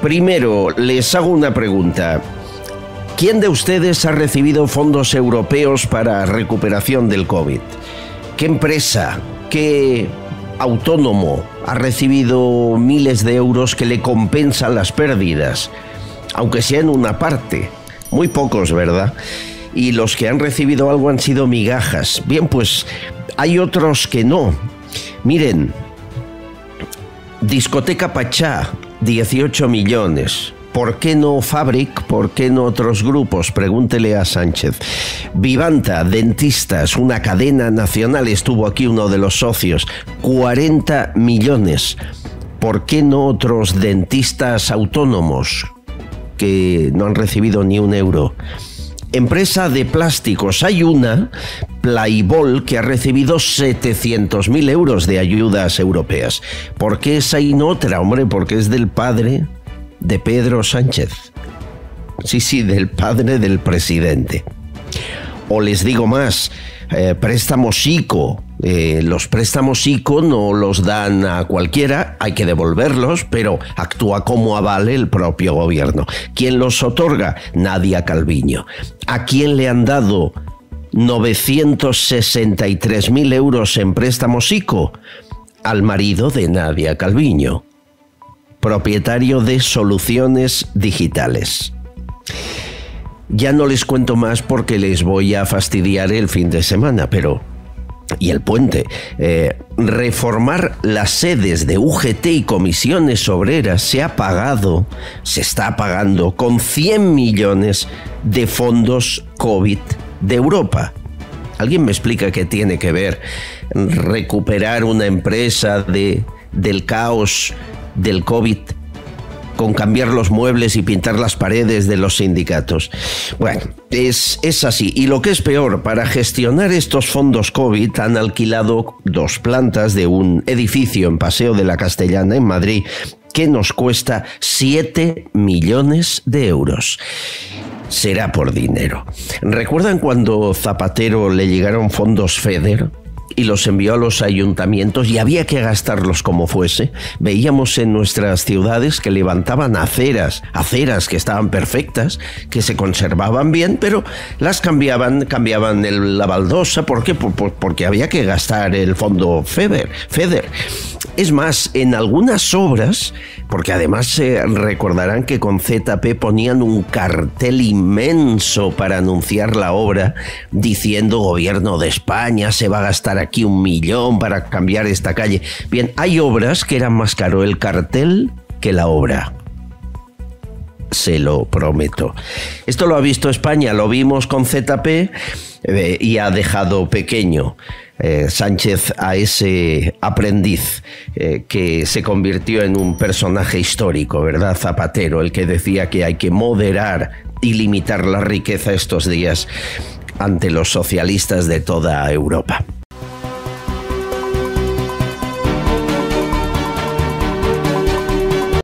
Primero, les hago una pregunta. ¿Quién de ustedes ha recibido fondos europeos para recuperación del COVID? ¿Qué empresa, qué autónomo ha recibido miles de euros que le compensan las pérdidas? Aunque sea en una parte. Muy pocos, ¿verdad? Y los que han recibido algo han sido migajas. Bien, pues hay otros que no. Miren, Discoteca Pachá, 18 millones. ¿Por qué no Fabric? ¿Por qué no otros grupos? Pregúntele a Sánchez. Vivanta, dentistas, una cadena nacional, estuvo aquí uno de los socios, 40 millones. ¿Por qué no otros dentistas autónomos que no han recibido ni un euro? Empresa de plásticos, hay una, Playbol, que ha recibido 700.000 euros de ayudas europeas. ¿Por qué esa y no otra? Hombre, porque es del padre de Pedro Sánchez. Sí, del padre del presidente. O les digo más, préstamos ICO. Los préstamos ICO no los dan a cualquiera, hay que devolverlos, pero actúa como aval el propio gobierno. ¿Quién los otorga? Nadia Calviño. ¿A quién le han dado 963.000 euros en préstamos ICO? Al marido de Nadia Calviño, propietario de Soluciones Digitales. Ya no les cuento más porque les voy a fastidiar el fin de semana, pero... y el puente. Reformar las sedes de UGT y comisiones obreras se está pagando con 100 millones de fondos COVID de Europa. ¿Alguien me explica qué tiene que ver recuperar una empresa del caos del COVID con cambiar los muebles y pintar las paredes de los sindicatos? Bueno, es así. Y lo que es peor, para gestionar estos fondos COVID han alquilado 2 plantas de un edificio en Paseo de la Castellana, en Madrid, que nos cuesta 7 millones de euros. Será por dinero. ¿Recuerdan cuando Zapatero le llegaron fondos FEDER y los envió a los ayuntamientos y había que gastarlos como fuese? Veíamos en nuestras ciudades que levantaban aceras que estaban perfectas, que se conservaban bien, pero las cambiaban la baldosa. ¿Por qué? Porque había que gastar el fondo FEDER. Es más, en algunas obras, porque además se recordarán que con ZP ponían un cartel inmenso para anunciar la obra, diciendo Gobierno de España, se va a gastar aquí 1 millón para cambiar esta calle. Bien, hay obras que eran más caro el cartel que la obra. Se lo prometo. Esto lo ha visto España, lo vimos con ZP y ha dejado pequeño Sánchez a ese aprendiz que se convirtió en un personaje histórico, ¿verdad? Zapatero, el que decía que hay que moderar y limitar la riqueza estos días ante los socialistas de toda Europa.